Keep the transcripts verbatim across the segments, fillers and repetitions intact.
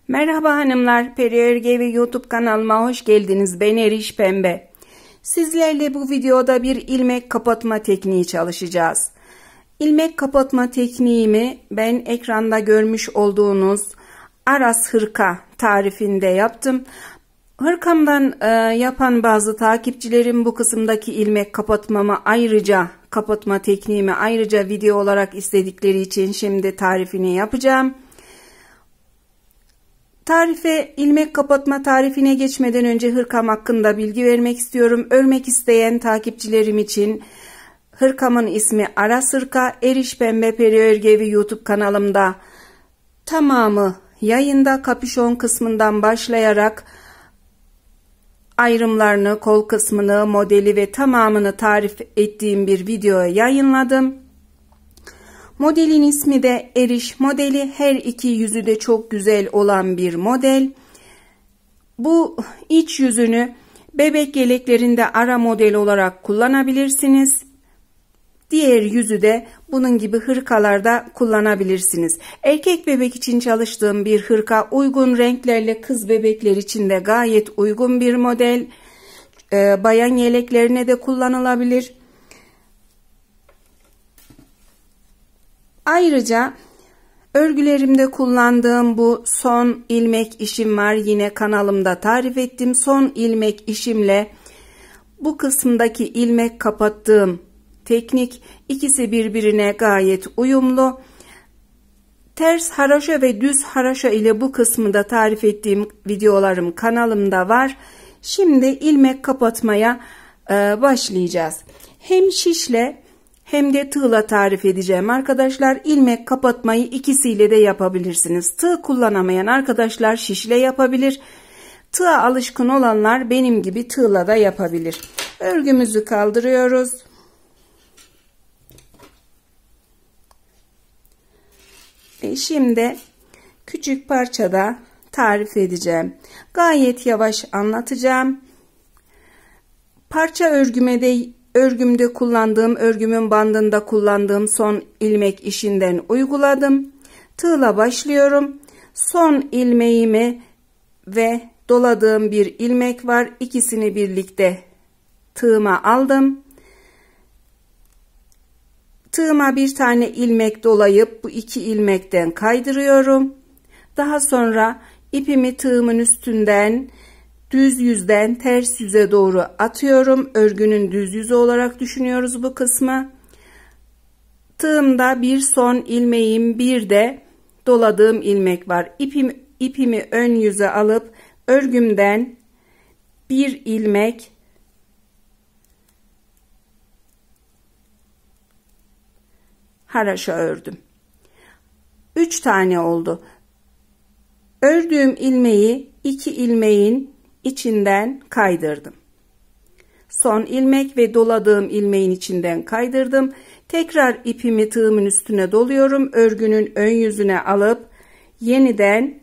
Merhaba hanımlar, Peri Örgevi YouTube kanalıma hoş geldiniz. Ben Eriş Pembe. Sizlerle bu videoda bir ilmek kapatma tekniği çalışacağız. İlmek kapatma tekniğimi ben ekranda görmüş olduğunuz Aras hırka tarifinde yaptım. Hırkamdan e, yapan bazı takipçilerim bu kısımdaki ilmek kapatmamı ayrıca kapatma tekniğimi ayrıca video olarak istedikleri için şimdi tarifini yapacağım. Tarife, ilmek kapatma tarifine geçmeden önce hırkam hakkında bilgi vermek istiyorum. Örmek isteyen takipçilerim için hırkamın ismi Aras hırka. Eriş Pembe Peri Örgevi YouTube kanalımda tamamı yayında, kapüşon kısmından başlayarak ayrımlarını, kol kısmını, modeli ve tamamını tarif ettiğim bir video yayınladım. Modelin ismi de Eriş modeli. Her iki yüzü de çok güzel olan bir model. Bu iç yüzünü bebek yeleklerinde ara model olarak kullanabilirsiniz. Diğer yüzü de bunun gibi hırkalarda kullanabilirsiniz. Erkek bebek için çalıştığım bir hırka, uygun renklerle kız bebekler için de gayet uygun bir model. Ee, bayan yeleklerine de kullanılabilir. Ayrıca örgülerimde kullandığım bu son ilmek işim var. Yine kanalımda tarif ettim. Son ilmek işimle bu kısımdaki ilmek kapattığım teknik, ikisi birbirine gayet uyumlu. Ters haraşo ve düz haraşo ile bu kısmı da tarif ettiğim videolarım kanalımda var. Şimdi ilmek kapatmaya e, başlayacağız. Hem şişle hem de tığla tarif edeceğim arkadaşlar. İlmek kapatmayı ikisiyle de yapabilirsiniz. Tığ kullanamayan arkadaşlar şişle yapabilir. Tığa alışkın olanlar benim gibi tığla da yapabilir. Örgümüzü kaldırıyoruz. Ve şimdi küçük parçada tarif edeceğim. Gayet yavaş anlatacağım. Parça örgüme de örgümde kullandığım, örgümün bandında kullandığım son ilmek işinden uyguladım. Tığla başlıyorum. Son ilmeğimi ve doladığım bir ilmek var. İkisini birlikte tığıma aldım. Tığıma bir tane ilmek dolayıp bu iki ilmekten kaydırıyorum. Daha sonra ipimi tığımın üstünden düz yüzden ters yüze doğru atıyorum. Örgünün düz yüzü olarak düşünüyoruz bu kısmı. Tığımda bir son ilmeğim, bir de doladığım ilmek var. İpim, ipimi ön yüze alıp örgümden bir ilmek haraşo ördüm. üç tane oldu. Ördüğüm ilmeği iki ilmeğin içinden kaydırdım. Son ilmek ve doladığım ilmeğin içinden kaydırdım. Tekrar ipimi tığımın üstüne doluyorum. Örgünün ön yüzüne alıp yeniden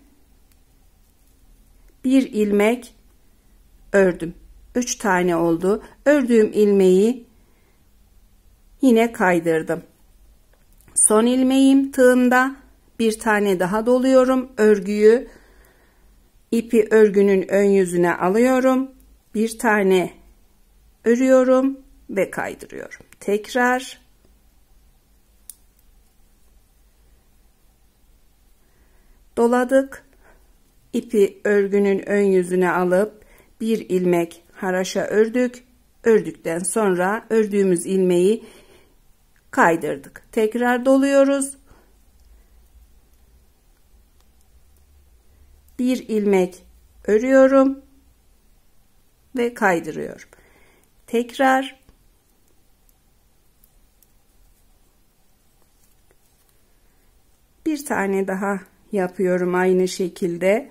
bir ilmek ördüm. üç tane oldu. Ördüğüm ilmeği yine kaydırdım. Son ilmeğim tığımda, bir tane daha doluyorum. Örgüyü ipi örgünün ön yüzüne alıyorum. Bir tane örüyorum ve kaydırıyorum. Tekrar doladık. İpi örgünün ön yüzüne alıp bir ilmek haraşo ördük. Ördükten sonra ördüğümüz ilmeği kaydırdık. Tekrar doluyoruz. Bir ilmek örüyorum ve kaydırıyorum. Tekrar bir tane daha yapıyorum aynı şekilde.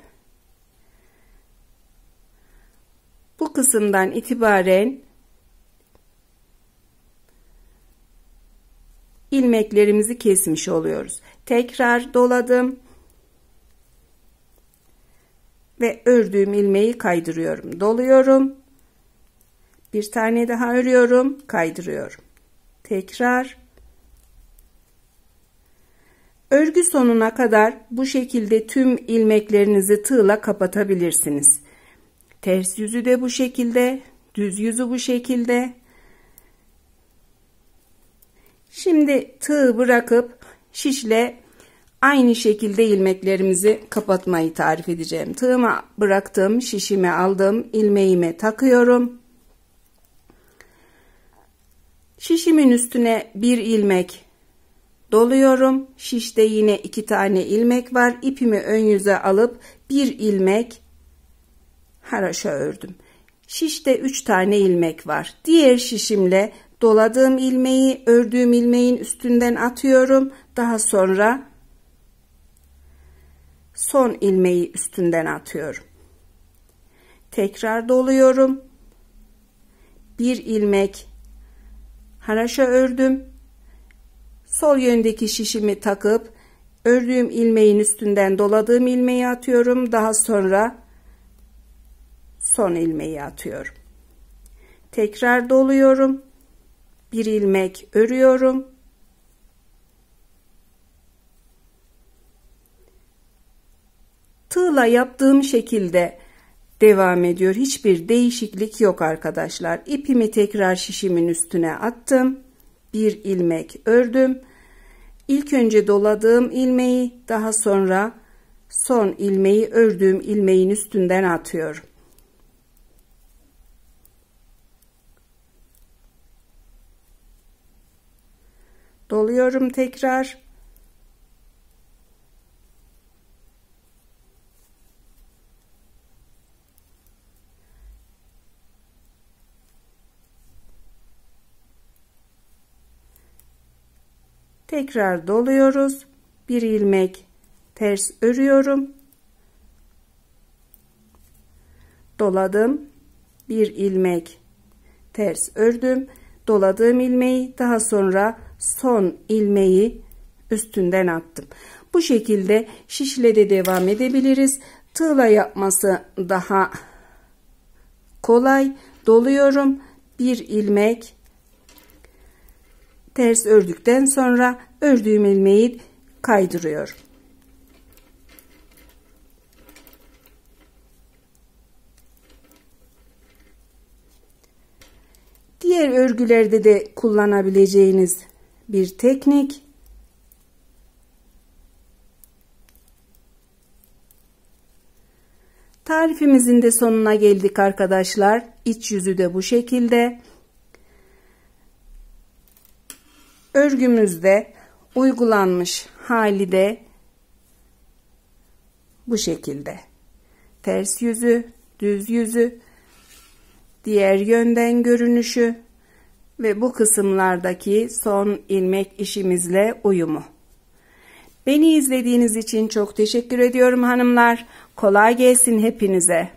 Bu kısımdan itibaren ilmeklerimizi kesmiş oluyoruz. Tekrar doladım ve ördüğüm ilmeği kaydırıyorum. Doluyorum. Bir tane daha örüyorum, kaydırıyorum. Tekrar Örgü sonuna kadar bu şekilde tüm ilmeklerinizi tığla kapatabilirsiniz. Ters yüzü de bu şekilde, düz yüzü bu şekilde. Şimdi tığı bırakıp şişle aynı şekilde ilmeklerimizi kapatmayı tarif edeceğim. Tığıma bıraktım, şişimi aldım, ilmeğime takıyorum. Şişimin üstüne bir ilmek doluyorum. Şişte yine iki tane ilmek var. İpimi ön yüze alıp bir ilmek haroşa ördüm. Şişte üç tane ilmek var. Diğer şişimle doladığım ilmeği ördüğüm ilmeğin üstünden atıyorum. Daha sonra son ilmeği üstünden atıyorum. Tekrar doluyorum. Bir ilmek haroşa ördüm. Sol yöndeki şişimi takıp ördüğüm ilmeğin üstünden doladığım ilmeği atıyorum. Daha sonra son ilmeği atıyorum. Tekrar doluyorum. Bir ilmek örüyorum. Tığla yaptığım şekilde devam ediyor. Hiçbir değişiklik yok arkadaşlar. İpimi tekrar şişimin üstüne attım. Bir ilmek ördüm. İlk önce doladığım ilmeği, daha sonra son ilmeği ördüğüm ilmeğin üstünden atıyorum. Doluyorum tekrar. Tekrar doluyoruz. Bir ilmek ters örüyorum. Doladım. Bir ilmek ters ördüm. Doladığım ilmeği, daha sonra son ilmeği üstünden attım. Bu şekilde şişle de devam edebiliriz. Tığla yapması daha kolay. Doluyorum. Bir ilmek ters ördükten sonra ördüğüm ilmeği kaydırıyorum. Diğer örgülerde de kullanabileceğiniz bir teknik. Tarifimizin de sonuna geldik arkadaşlar. İç yüzü de bu şekilde. Örgümüzde uygulanmış hali de bu şekilde. Ters yüzü, düz yüzü, diğer yönden görünüşü ve bu kısımlardaki son ilmek işimizle uyumu. Beni izlediğiniz için çok teşekkür ediyorum hanımlar. Kolay gelsin hepinize.